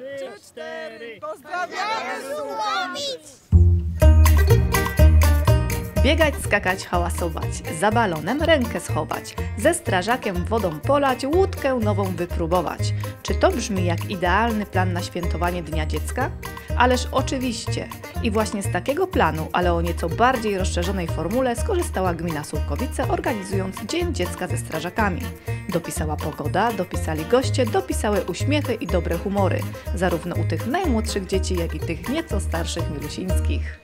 3, 4. Pozdrawiamy Sułkowic! Biegać, skakać, hałasować, za balonem rękę schować, ze strażakiem wodą polać, łódkę nową wypróbować. Czy to brzmi jak idealny plan na świętowanie Dnia Dziecka? Ależ oczywiście. I właśnie z takiego planu, ale o nieco bardziej rozszerzonej formule skorzystała gmina Sułkowice, organizując Dzień Dziecka ze strażakami. Dopisała pogoda, dopisali goście, dopisały uśmiechy i dobre humory, zarówno u tych najmłodszych dzieci, jak i tych nieco starszych milusińskich.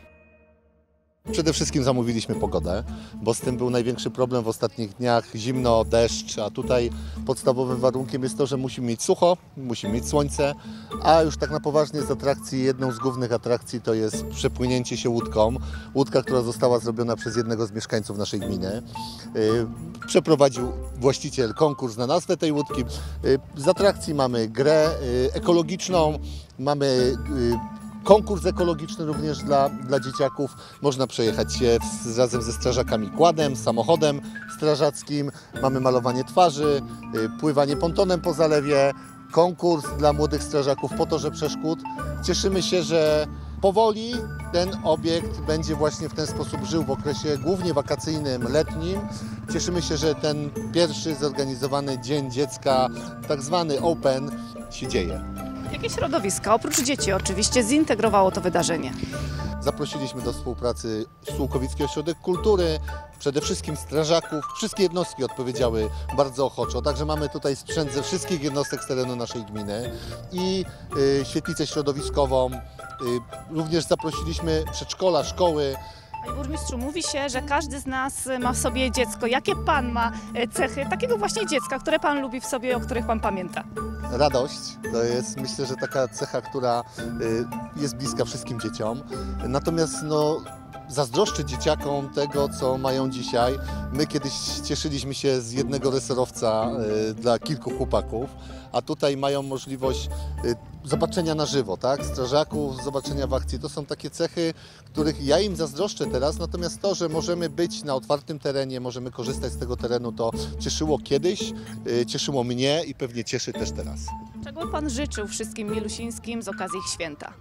Przede wszystkim zamówiliśmy pogodę, bo z tym był największy problem w ostatnich dniach, zimno, deszcz, a tutaj podstawowym warunkiem jest to, że musimy mieć sucho, musimy mieć słońce, a już tak na poważnie z atrakcji, jedną z głównych atrakcji to jest przepłynięcie się łódką. Łódka, która została zrobiona przez jednego z mieszkańców naszej gminy. Przeprowadził właściciel konkurs na nazwę tej łódki. Z atrakcji mamy grę ekologiczną, mamy konkurs ekologiczny również dla dzieciaków. Można przejechać się razem ze strażakami quadem, samochodem strażackim. Mamy malowanie twarzy, pływanie pontonem po zalewie, konkurs dla młodych strażaków po torze przeszkód. Cieszymy się, że powoli ten obiekt będzie właśnie w ten sposób żył w okresie głównie wakacyjnym, letnim. Cieszymy się, że ten pierwszy zorganizowany Dzień Dziecka, tak zwany Open, się dzieje. Jakie środowiska, oprócz dzieci oczywiście, zintegrowało to wydarzenie? Zaprosiliśmy do współpracy Sułkowicki Ośrodek Kultury, przede wszystkim strażaków. Wszystkie jednostki odpowiedziały bardzo ochoczo, także mamy tutaj sprzęt ze wszystkich jednostek z terenu naszej gminy i świetlicę środowiskową. Również zaprosiliśmy przedszkola, szkoły. Panie burmistrzu, mówi się, że każdy z nas ma w sobie dziecko. Jakie pan ma cechy takiego właśnie dziecka, które pan lubi w sobie, o których pan pamięta? Radość to jest, myślę, że taka cecha, która jest bliska wszystkim dzieciom. Natomiast zazdroszczę dzieciakom tego, co mają dzisiaj. My kiedyś cieszyliśmy się z jednego resorowca dla kilku chłopaków, a tutaj mają możliwość zobaczenia na żywo, tak? Strażaków, zobaczenia w akcji. To są takie cechy, których ja im zazdroszczę teraz, natomiast to, że możemy być na otwartym terenie, możemy korzystać z tego terenu, to cieszyło kiedyś, cieszyło mnie i pewnie cieszy też teraz. Czego pan życzył wszystkim milusińskim z okazji ich święta?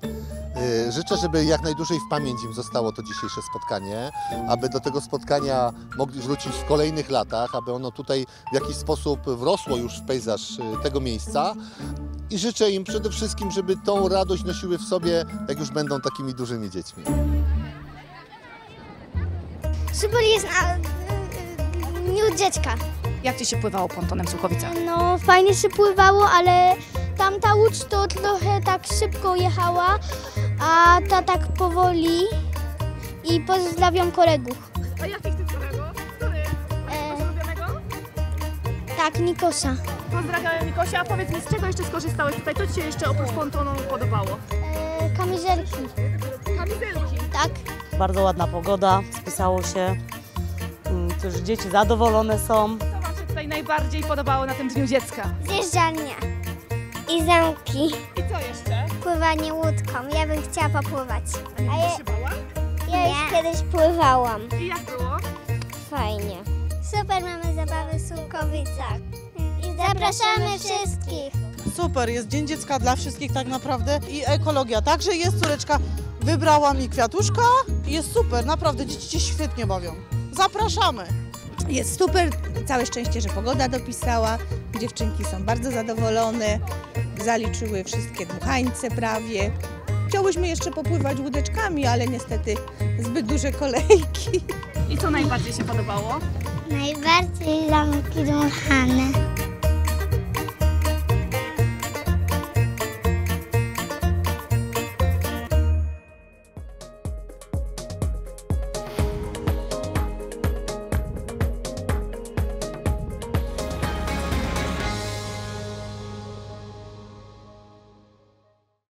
Życzę, żeby jak najdłużej w pamięć im zostało to dzisiejsze spotkanie, aby do tego spotkania mogli wrócić w kolejnych latach, aby ono tutaj w jakiś sposób wrosło już w pejzaż tego miejsca i życzę im przede wszystkim, żeby tą radość nosiły w sobie, jak już będą takimi dużymi dziećmi. Super jest Dniu Dziecka. Jak ci się pływało pontonem w Sułkowicach? No fajnie się pływało, ale tamta łódź to trochę tak szybko jechała, a ta tak powoli i pozdrawiam kolegów. A jakich tych kolegów? Który? Ulubionego? Tak, Nikosa. Pozdrawiam Nikosia, a powiedz mi, z czego jeszcze skorzystałeś tutaj? Co ci się jeszcze oprócz pontonu podobało? Kamizelki. Kamizelki. Tak. Bardzo ładna pogoda, spisało się. Też dzieci zadowolone są. Co wam się tutaj najbardziej podobało na tym Dniu Dziecka? Zjeżdżalnia. I zamki. I co jeszcze? Pływanie łódką. Ja bym chciała popływać. A nie będziesz się bała? Ja już kiedyś pływałam. I jak było? Fajnie. Super, mamy zabawy w Sułkowicach. Zapraszamy wszystkich. Super, jest Dzień Dziecka dla wszystkich tak naprawdę i ekologia. Także jest, córeczka wybrała mi kwiatuszka i jest super, naprawdę dzieci się świetnie bawią. Zapraszamy! Jest super, całe szczęście, że pogoda dopisała, dziewczynki są bardzo zadowolone, zaliczyły wszystkie dmuchańce prawie. Chciałyśmy jeszcze popływać łódeczkami, ale niestety zbyt duże kolejki. I co najbardziej się podobało? Najbardziej zamki dmuchane.